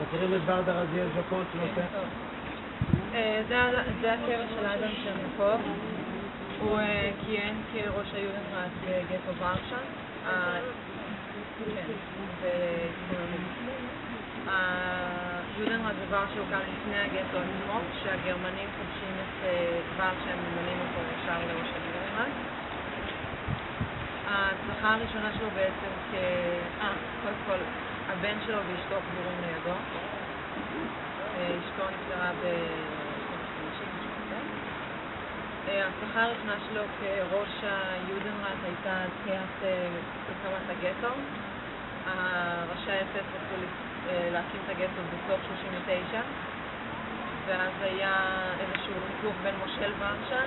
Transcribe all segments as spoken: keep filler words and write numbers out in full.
מכירים את ורדה רזיאל ז'קוט? זה הקבע של אדם צ'רניחוב. הוא כיהן כראש היודנראט בגטו ורשה. כן, היודנראט בוורשה הוקם לפני הגטו עצמו, כשהגרמנים חובשים את ורשה הם ממנים אותו ישר לראש היודנראט. ההצלחה הראשונה שלו בעצם כ... אה, קודם כל, הבן שלו ואשתו קבורים לידו. אשתו נפטרה ב-שנות ה-חמישים. ההצלחה הראשונה שלו כראש היודנראט הייתה תחיית הקמת הגטו. ראשי האס אס רצו להקים את הגטו בסוף שלושים ותשע, ואז היה איזשהו חיכוך בין מושל ורשה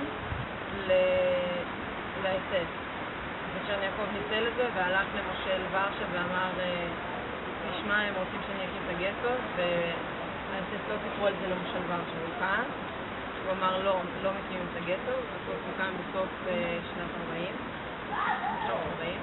ל-אס אס. וצ'רניחוב ניצל את זה והלך למושל ורשה ואמר, תשמע, הם רוצים שאני אקים את הגטו, ואז לא תקרוא על זה למושל ורשה. הוא כעס, הוא אמר לא, לא מקימים את הגטו, בסוף הוא קם בסוף שנת ארבעים. שנות ארבעים.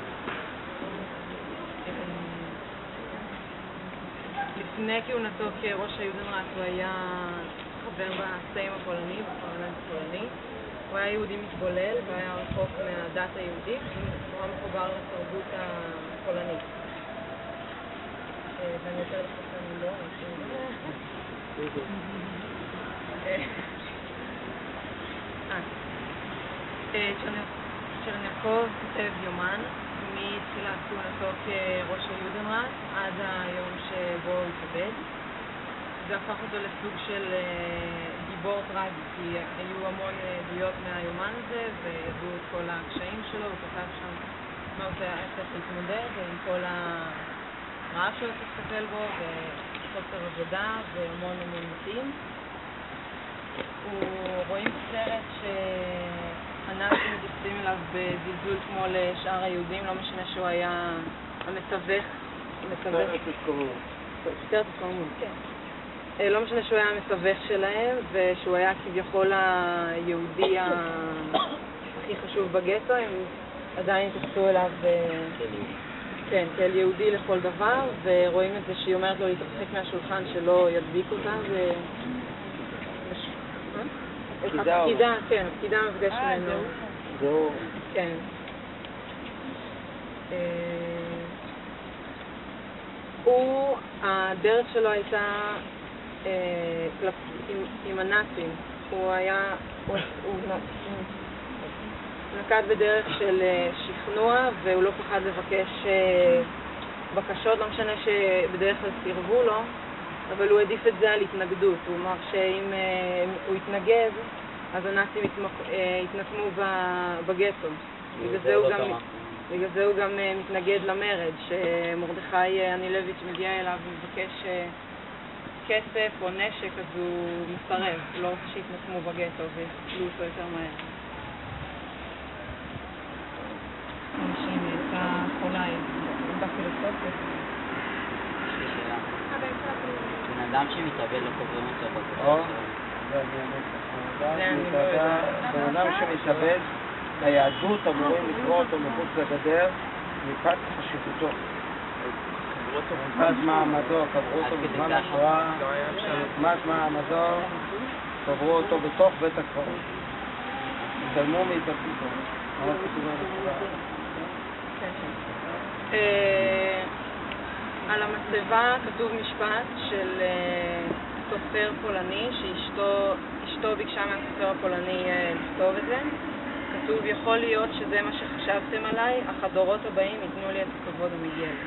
לפני כהונתו כראש היודנראט הוא היה חבר בסיים הפולני, בפרלמנט הפולני. הוא היה יהודי מתבולל והיה רחוק מהדת היהודית, ונורא מחובר לתרבות הפולנית. ואני יותר לחוק לנו לא, צ'רניחוב כותב יומן מתחילת כהונתו כראש היודנראט עד היום שבו הוא התאבד. זה הפך אותו לסוג של גיבור טרגי, כי היו המון עדויות מהיומן הזה וידעו את כל הקשיים שלו. הוא כתב שם מה הוא צריך להתמודד עם כל הרעב שהוא צריך לטפל בו וחוסר עבודה והמון המון מתים. רואים בסרט שהנאצים מתייחסים אליו בזלזול כמו לשאר היהודים, לא משנה שהוא היה המתווך. סרט תזכורות. סרט תזכורות, כן. לא משנה שהוא היה המתווך שלהם, ושהוא היה כביכול היהודי הכי חשוב בגטו, הם עדיין התייחסו אליו כן, כאל יהודי לכל דבר, ורואים את זה שהיא אומרת לו להתרחק מהשולחן שלא ידביק אותה, ו... הפקידה, כן, הפקידה מפגש ממנו. זהו. כן. הוא, הדרך שלו הייתה עם הנאצים. הוא היה, הוא נקט בדרך של שכנוע, והוא לא פחד לבקש בקשות, לא משנה שבדרך כלל סירבו לו, אבל הוא העדיף את זה על התנגדות. הוא אמר שאם הוא יתנגד, אז הנאצים יתנקמו בגטו. בגלל זה הוא גם מתנגד למרד, שמרדכי אנילביץ' מגיע אליו ומבקש כסף או נשק, אז הוא מסרב, לא רוצה שיתנקמו בגטו ויחסלו אותו יותר מהר. אנשים הייתה חולה, בפילוסופיה. בן אדם שמתאבד לא קוברים אותו בגטו. בן אדם שמתאבד, היהדות אמורים לקרוא אותו מחוץ לגדר מפאת חשיבותו. מפאת מעמדו, קברו אותו בזמן השואה, מפאת מעמדו, קברו אותו בתוך בית הקברות. התעלמו מהתאבדותו. מה כתוב על על המצבה כתוב משפט של סופר פולני, שאשתו ביקשה מהסופר הפולני לכתוב את זה. כתוב, יכול להיות שזה מה שחשבתם עליי, אך הדורות הבאים ייתנו לי את הכבוד המגיע לי.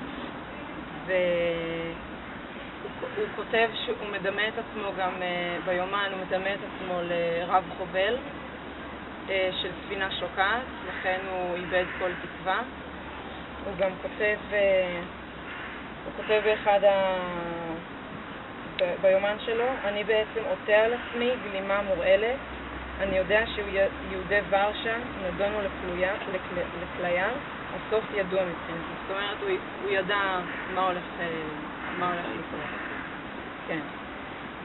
והוא כותב שהוא מדמה את עצמו גם ביומן, הוא מדמה את עצמו לרב חובל של ספינה שוקעת, לכן הוא איבד כל תקווה. הוא גם כותב, הוא כותב באחד ה... ביומן שלו, אני בעצם עוטה על עצמי גלימה מורעלת, אני יודע שיהודי ורשה נדונו לכליה, הסוף ידוע מבחינתי. זאת אומרת, הוא, הוא ידע מה הולך, מה הולך לקרות. כן.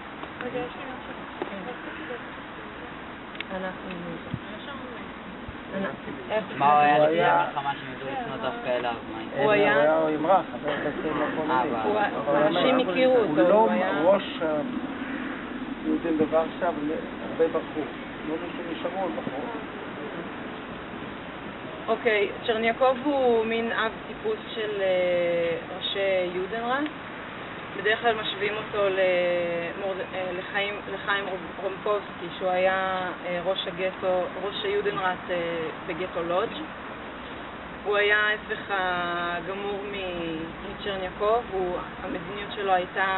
רגע, יש לי משהו. אנחנו... מה הוא היה לפני המלחמה שהם ידעו לפנות דווקא אליו? הוא היה... הוא ימרח, אבל זה מקום עלי. אנשים הכירו אותו, הוא לא ראש יהודים בוורשה, אבל הרבה ברחו. לא מישהו נשארו, ברחו. אוקיי, צ'רניאקוב הוא מין אב טיפוס של ראשי יודנראט. בדרך כלל משווים אותו לחיים, לחיים רומפובסקי, שהוא היה ראש הגטו, ראש היודנראט בגטו לודג'. הוא היה ההפך הגמור מצ'רניאקוב, המדיניות שלו הייתה,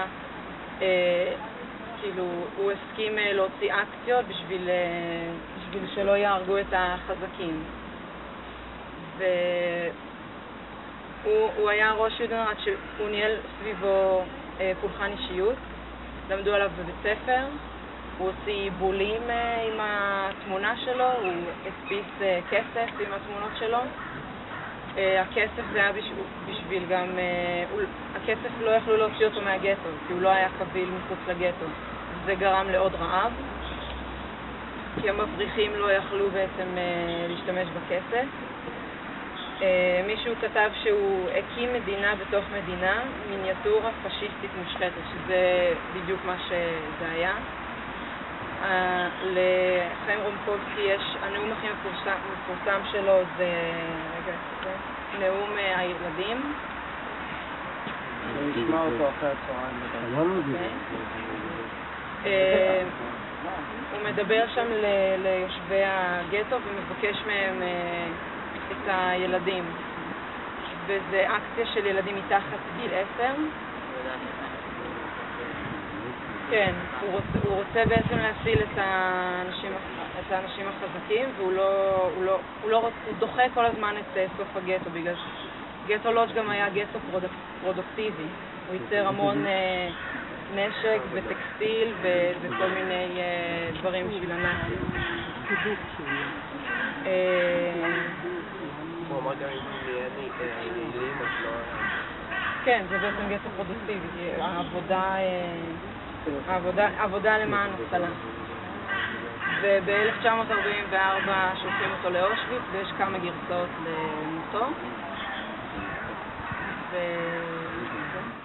כאילו, הוא הסכים להוציא אקציות בשביל, בשביל שלא יהרגו את החזקים. והוא היה ראש יודנראט שהוא ניהל סביבו פולחן אישיות, למדו עליו בבית ספר, הוא הוציא בולים עם התמונה שלו, הוא הדפיס כסף עם התמונות שלו. הכסף זה היה בשביל, בשביל גם, הכסף לא יכלו להוציא אותו מהגטו, כי הוא לא היה קביל מחוץ לגטו. זה גרם לעוד רעב, כי המבריחים לא יכלו בעצם להשתמש בכסף. מישהו כתב שהוא הקים מדינה בתוך מדינה, מיניאטורה פשיסטית מושחתת, שזה בדיוק מה שזה היה. לחיים רומפובסקי יש, הנאום הכי מפורסם שלו זה, רגע, זה נאום הילדים. נשמע אותו אחרי הצהריים. הוא מדבר שם ליושבי הגטו ומבקש מהם את הילדים, וזה אקציה של ילדים מתחת גיל עשר. כן, הוא רוצה, הוא רוצה בעצם להפעיל את האנשים, את האנשים החזקים, והוא לא, הוא לא, הוא לא רוצה, הוא דוחה כל הזמן את סוף הגטו, בגלל שגטו לודג' גם היה גטו פרודק, פרודוקטיבי. הוא ייצר המון אה, נשק וטקסטיל ו, וכל מיני אה, דברים בשביל הנאצים. הוא אמר גם אם יהיה נעילים אז לא... כן, זה בעצם גטו פרודוקטיבי, העבודה... העבודה, העבודה למען הצלה. וב-אלף תשע מאות ארבעים וארבע שולחים אותו לאושוויץ, ויש כמה גרסאות למותו. ו...